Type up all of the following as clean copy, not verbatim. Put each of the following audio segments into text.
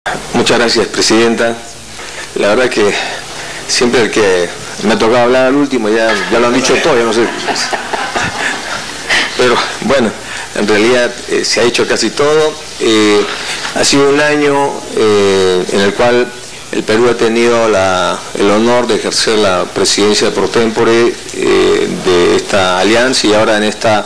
Muchas gracias, Presidenta. La verdad que siempre el que me ha tocado hablar al último ya lo han dicho todo, ya no sé. Pero bueno, en realidad se ha hecho casi todo. Ha sido un año en el cual el Perú ha tenido el honor de ejercer la presidencia pro tempore de esta alianza, y ahora en esta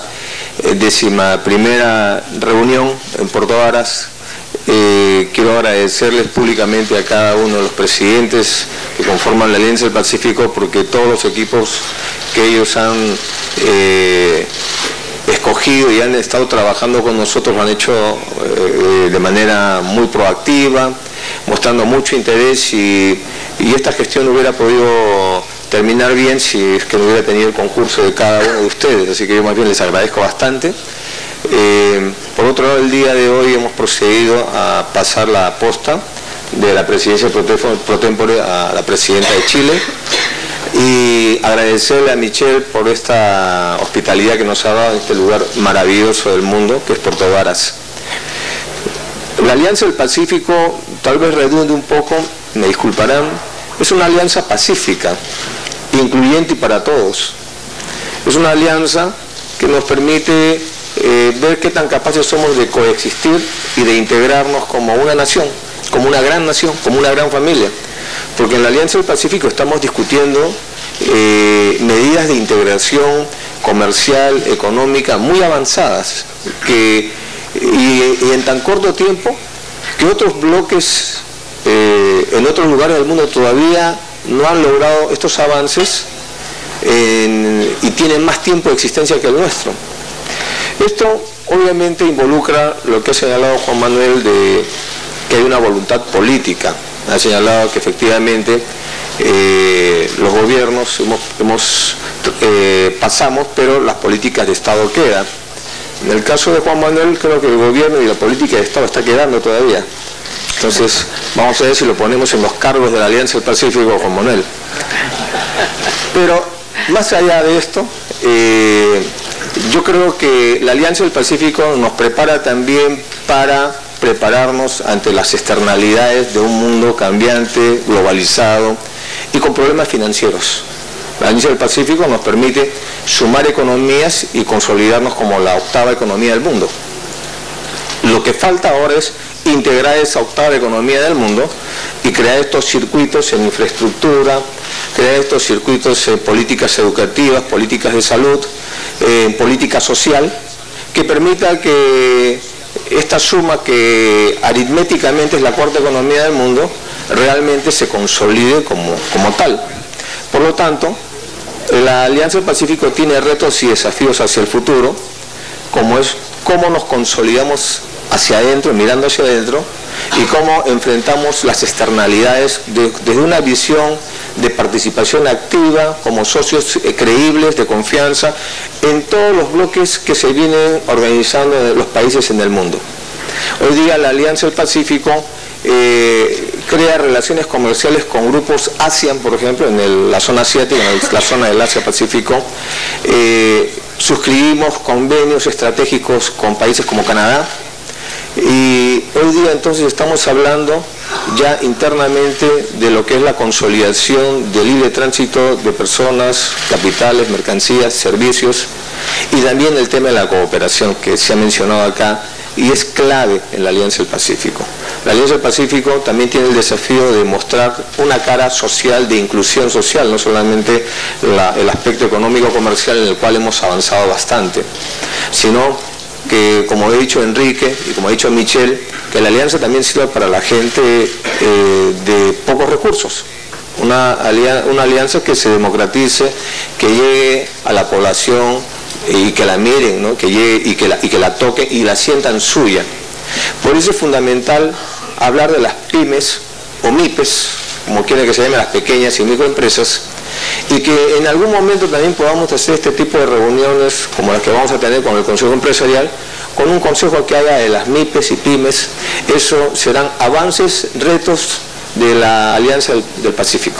11ª reunión en Puerto Varas. Quiero agradecerles públicamente a cada uno de los presidentes que conforman la Alianza del Pacífico, porque todos los equipos que ellos han escogido y han estado trabajando con nosotros lo han hecho de manera muy proactiva, mostrando mucho interés, y esta gestión no hubiera podido terminar bien si es que no hubiera tenido el concurso de cada uno de ustedes, así que yo más bien les agradezco bastante. Por otro lado, el día de hoy hemos procedido a pasar la posta de la presidencia pro tempore a la presidenta de Chile, y agradecerle a Michelle por esta hospitalidad que nos ha dado en este lugar maravilloso del mundo que es Puerto Varas. La Alianza del Pacífico, tal vez redunde un poco, me disculparán, es una alianza pacífica, incluyente y para todos. Es una alianza que nos permite ver qué tan capaces somos de coexistir y de integrarnos como una nación, como una gran familia. Porque en la Alianza del Pacífico estamos discutiendo medidas de integración comercial, económica, muy avanzadas, y en tan corto tiempo que otros bloques en otros lugares del mundo todavía no han logrado estos avances y tienen más tiempo de existencia que el nuestro. Esto obviamente involucra lo que ha señalado Juan Manuel, de que hay una voluntad política. Ha señalado que efectivamente los gobiernos pasamos, pero las políticas de Estado quedan. En el caso de Juan Manuel, creo que el gobierno y la política de Estado está quedando todavía. Entonces, vamos a ver si lo ponemos en los cargos de la Alianza del Pacífico, Juan Manuel. Pero, más allá de esto, yo creo que la Alianza del Pacífico nos prepara también para prepararnos ante las externalidades de un mundo cambiante, globalizado y con problemas financieros. La Alianza del Pacífico nos permite sumar economías y consolidarnos como la 8ª economía del mundo. Lo que falta ahora es integrar esa 8ª economía del mundo y crear estos circuitos en infraestructura, crear estos circuitos en políticas educativas, políticas de salud, política social, que permita que esta suma, que aritméticamente es la 4ª economía del mundo, realmente se consolide como tal. Por lo tanto, la Alianza del Pacífico tiene retos y desafíos hacia el futuro, como es cómo nos consolidamos hacia adentro, mirando hacia adentro, y cómo enfrentamos las externalidades desde una visión de participación activa, como socios creíbles, de confianza, en todos los bloques que se vienen organizando en los países en el mundo. Hoy día la Alianza del Pacífico crea relaciones comerciales con grupos ASEAN, por ejemplo, en la zona asiática, en la zona del Asia-Pacífico. Suscribimos convenios estratégicos con países como Canadá, y hoy día entonces estamos hablando ya internamente de lo que es la consolidación del libre tránsito de personas, capitales, mercancías, servicios, y también el tema de la cooperación que se ha mencionado acá y es clave en la Alianza del Pacífico. La Alianza del Pacífico también tiene el desafío de mostrar una cara social, de inclusión social, no solamente el aspecto económico comercial, en el cual hemos avanzado bastante, sino que, como he dicho Enrique y como ha dicho Michelle, que la alianza también sirva para la gente de pocos recursos. Una alianza que se democratice, que llegue a la población y que la miren, ¿no? Que llegue y que la toquen y la sientan suya. Por eso es fundamental hablar de las pymes o MIPES, como quiera que se llamen, las pequeñas y microempresas, y que en algún momento también podamos hacer este tipo de reuniones como las que vamos a tener con el Consejo Empresarial, con un consejo que haga de las MIPES y pymes. Eso serán avances, retos de la Alianza del Pacífico.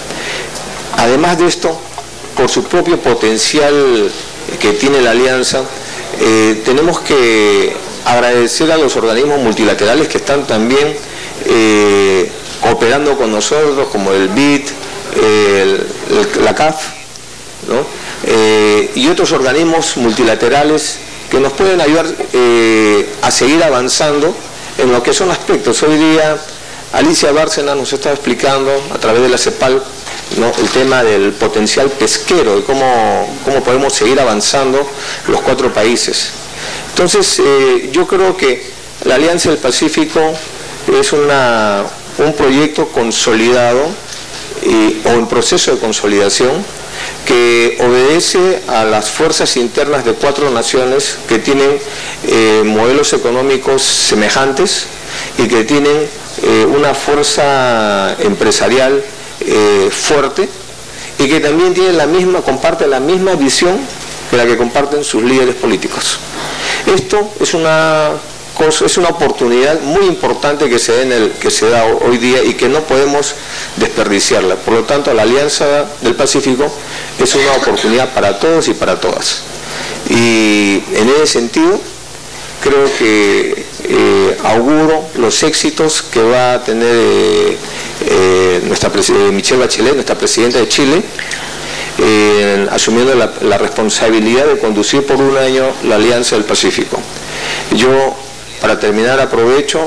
Además de esto, por su propio potencial que tiene la Alianza, tenemos que agradecer a los organismos multilaterales que están también cooperando con nosotros, como el BID, la CAF, ¿no? Y otros organismos multilaterales que nos pueden ayudar a seguir avanzando en lo que son aspectos. Hoy día Alicia Bárcena nos está explicando a través de la CEPAL, ¿no?, el tema del potencial pesquero y cómo podemos seguir avanzando los 4 países. Entonces, yo creo que la Alianza del Pacífico es un proyecto consolidado o en proceso de consolidación que obedece a las fuerzas internas de 4 naciones que tienen modelos económicos semejantes y que tienen una fuerza empresarial fuerte y que también comparte la misma visión que la que comparten sus líderes políticos. Esto es una oportunidad muy importante que se da hoy día y que no podemos desperdiciarla. Por lo tanto, la Alianza del Pacífico es una oportunidad para todos y para todas. Y en ese sentido, creo que auguro los éxitos que va a tener Michelle Bachelet, nuestra presidenta de Chile, asumiendo la responsabilidad de conducir por un año la Alianza del Pacífico. Yo, para terminar, aprovecho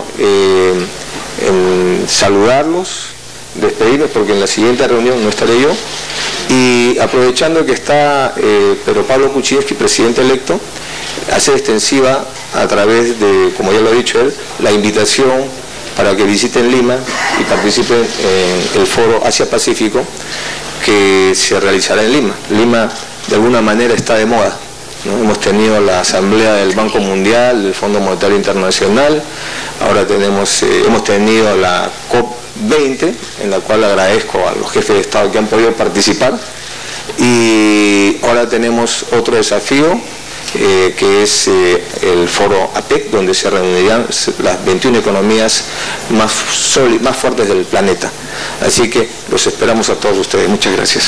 en saludarlos, despedirlos, porque en la siguiente reunión no estaré yo, y aprovechando que está Pedro Pablo Kuczynski, presidente electo, hacer extensiva a través de, como ya lo ha dicho él, la invitación para que visiten Lima y participen en el foro Asia-Pacífico que se realizará en Lima. Lima de alguna manera está de moda, ¿no? Hemos tenido la asamblea del Banco Mundial, del Fondo Monetario Internacional, ahora hemos tenido la COP20, en la cual agradezco a los jefes de Estado que han podido participar, y ahora tenemos otro desafío, que es el foro APEC, donde se reunirán las 21 economías más fuertes del planeta. Así que los esperamos a todos ustedes. Muchas gracias.